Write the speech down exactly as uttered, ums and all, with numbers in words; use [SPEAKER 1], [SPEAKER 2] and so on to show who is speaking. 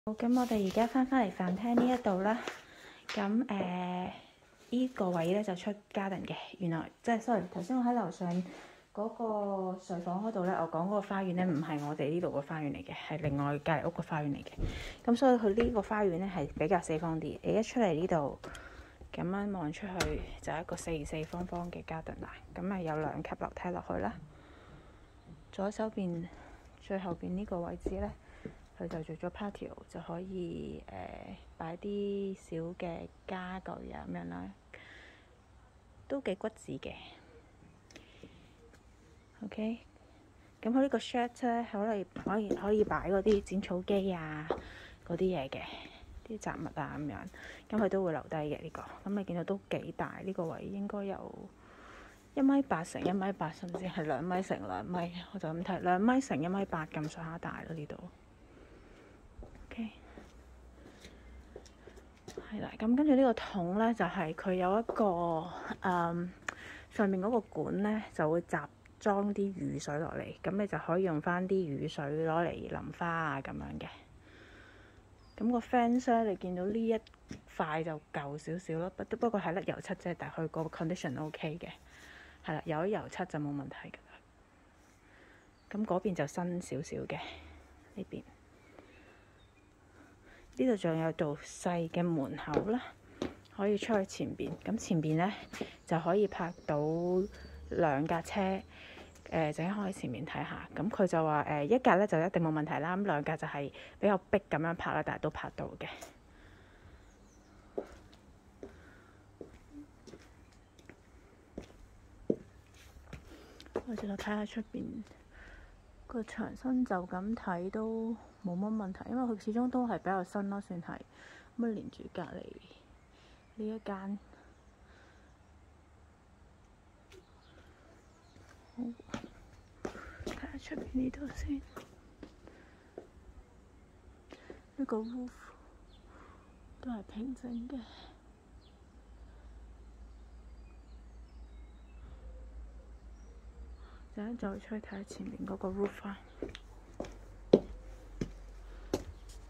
[SPEAKER 1] 好，咁我哋而家翻返嚟飯廳呢一度啦。咁誒，依個位咧就出 garden 嘅。原來即係 sorry，頭先我喺樓上嗰個睡房嗰度咧，我講嗰個花園咧唔係我哋呢度個花園嚟嘅，係另外隔離屋個花園嚟嘅。咁所以佢呢個花園咧係比較四方啲。你一出嚟呢度咁樣望出去就係一個四四方方嘅 garden 啦。咁啊有兩級樓梯落去啦。左手邊最後邊呢個位置咧，佢就做咗 patio， 就可以誒擺啲小嘅家具啊咁樣啦，都幾骨子嘅。OK，咁佢呢個 shed 咧，可以可以可以擺嗰啲剪草機啊，嗰啲嘢嘅，啲雜物啊咁樣，咁佢都會留低嘅呢個。咁你見到都幾大，呢個位應該有一米八乘一米八，甚至係兩米乘兩米，我就咁睇兩米乘一米八咁上下大咯呢度。OK，係啦，咁跟住呢個桶咧，就係、是、佢有一個誒、嗯、上面嗰個管咧，就會集裝啲雨水落嚟，咁你就可以用翻啲雨水攞嚟淋花啊咁樣嘅。咁個 fence 咧，你見到呢一塊就舊少少咯，不不過係甩油漆啫，但係佢個 condition OK 嘅，係啦，有咗油漆就冇問題㗎啦。咁嗰邊就新少少嘅呢邊。呢度仲有道細嘅門口啦，可以出去前邊。咁前邊咧就可以泊到兩架車，誒、呃，陣間可以前面睇下。咁佢就話誒、呃、一架咧就一定冇問題啦，咁兩架就係比較逼咁樣泊啦，但係都泊到嘅。我哋就睇下出邊個牆身，就咁睇都冇乜問題，因為佢始終都係比較新咯，算係咁啊。連住隔離呢一間，好睇下出邊呢度先。呢個 roof 都係平整嘅。陣間再出去睇下前面嗰個 roof 啊。